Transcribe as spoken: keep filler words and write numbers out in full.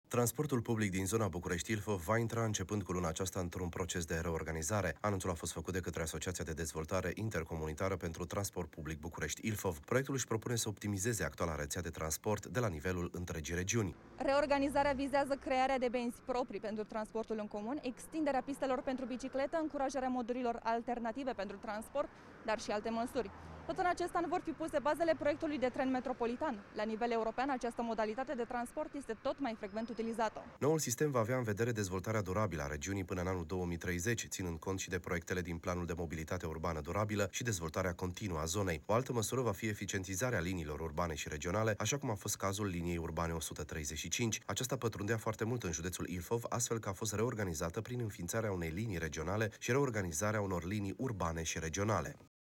Transportul public din zona București-Ilfov va intra începând cu luna aceasta într-un proces de reorganizare. Anunțul a fost făcut de către Asociația de Dezvoltare Intercomunitară pentru Transport Public București-Ilfov. Proiectul își propune să optimizeze actuala rețea de transport de la nivelul întregii regiuni. Reorganizarea vizează crearea de benzi proprii pentru transportul în comun, extinderea pistelor pentru bicicletă, încurajarea modurilor alternative pentru transport, dar și alte măsuri. Tot în acest an vor fi puse bazele proiectului de tren metropolitan. La nivel european, această modalitate de transport este tot mai frecvent utilizată. Noul sistem va avea în vedere dezvoltarea durabilă a regiunii până în anul două mii treizeci, ținând cont și de proiectele din Planul de Mobilitate Urbană Durabilă și dezvoltarea continuă a zonei. O altă măsură va fi eficientizarea liniilor urbane și regionale, așa cum a fost cazul liniei urbane o sută treizeci și cinci. Aceasta pătrundea foarte mult în județul Ilfov, astfel că a fost reorganizată prin înființarea unei linii regionale și reorganizarea unor linii urbane și regionale.